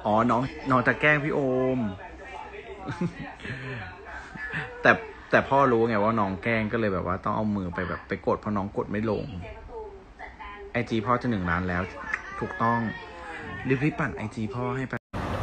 อ๋อน้องจะแกล้งพี่โอม แต่พ่อรู้ไงว่าน้องแกล้งก็เลยแบบว่าต้องเอามือไปแบบไปกดเพราะน้องกดไม่ลงIG พ่อจะ1 ล้านแล้วถูกต้องรีบปั่นIG พ่อให้ไป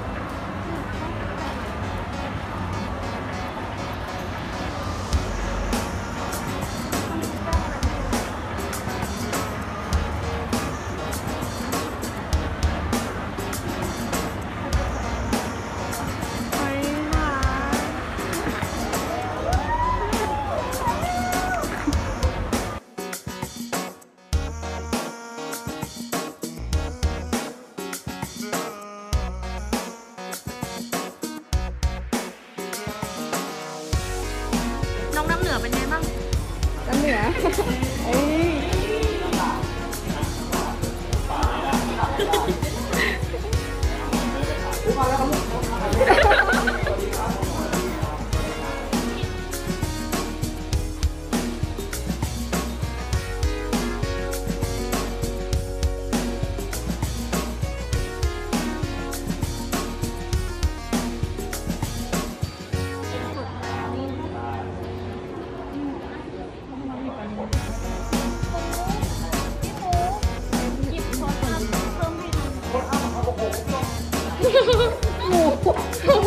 น้ำเหนือเป็นไงบ้างน้ำเหนือหมู